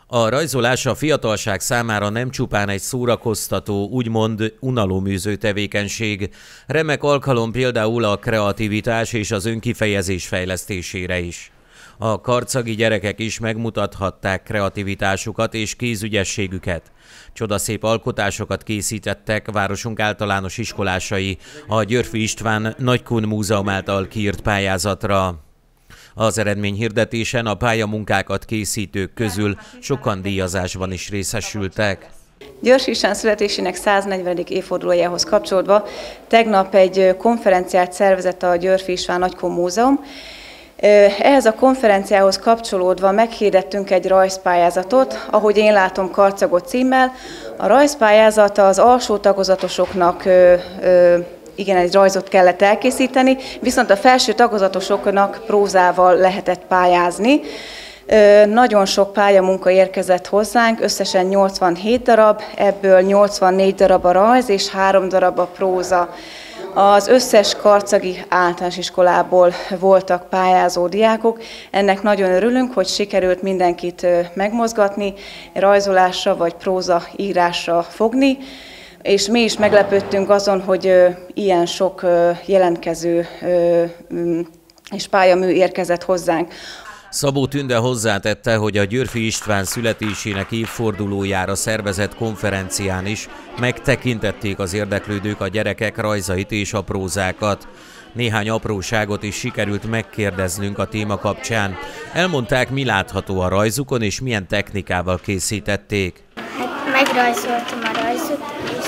A rajzolás a fiatalság számára nem csupán egy szórakoztató, úgymond unaloműző tevékenység. Remek alkalom például a kreativitás és az önkifejezés fejlesztésére is. A karcagi gyerekek is megmutathatták kreativitásukat és kézügyességüket. Csodaszép alkotásokat készítettek városunk általános iskolásai a Györffy István Nagykun Múzeum által kiírt pályázatra. Az eredményhirdetésen a pályamunkákat készítők közül sokan díjazásban is részesültek. Györffy István születésének 140. évfordulójához kapcsolódva tegnap egy konferenciát szervezett a Györffy István Nagykun Múzeum. Ehhez a konferenciához kapcsolódva meghirdettünk egy rajzpályázatot, ahogy én látom, Karcagot címmel. A rajzpályázat az alsó tagozatosoknak igen, egy rajzot kellett elkészíteni, viszont a felső tagozatosoknak prózával lehetett pályázni. Nagyon sok pályamunka érkezett hozzánk, összesen 87 darab, ebből 84 darab a rajz és 3 darab a próza. Az összes karcagi általános iskolából voltak pályázó diákok. Ennek nagyon örülünk, hogy sikerült mindenkit megmozgatni, rajzolásra vagy próza írásra fogni. És mi is meglepődtünk azon, hogy ilyen sok jelentkező és pályamű érkezett hozzánk. Szabó Tünde hozzátette, hogy a Györffy István születésének évfordulójára szervezett konferencián is megtekintették az érdeklődők a gyerekek rajzait és a prózákat. Néhány apróságot is sikerült megkérdeznünk a téma kapcsán. Elmondták, mi látható a rajzukon és milyen technikával készítették. Megrajzoltam a rajzot, és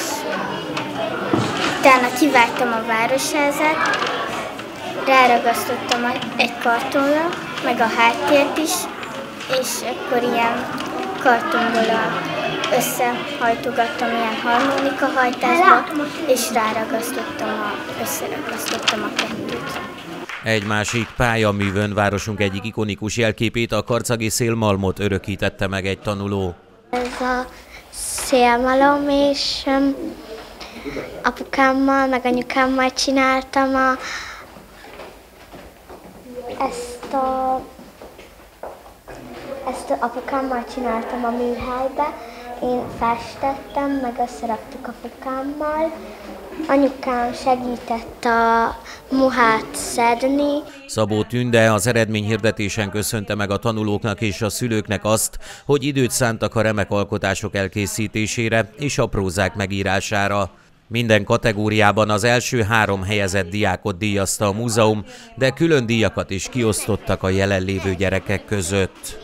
utána kivágtam a városházát, ráragasztottam egy kartonra, meg a háttért is, és akkor ilyen kartonból összehajtogattam ilyen harmonikahajtásba, és összeragasztottam a kettőt. Egy másik pályaművön városunk egyik ikonikus jelképét, a karcagi szélmalmot örökítette meg egy tanuló. Ez a szélmalom, és apukámmal, meg anyukámmal csináltam ezt apukámmal csináltam a műhelybe, én festettem, meg összeraktuk apukámmal. Anyukám segített a muhát szedni. Szabó Tünde az eredményhirdetésen köszönte meg a tanulóknak és a szülőknek azt, hogy időt szántak a remek alkotások elkészítésére és a prózák megírására. Minden kategóriában az első 3 helyezett diákot díjazta a múzeum, de külön díjakat is kiosztottak a jelenlévő gyerekek között.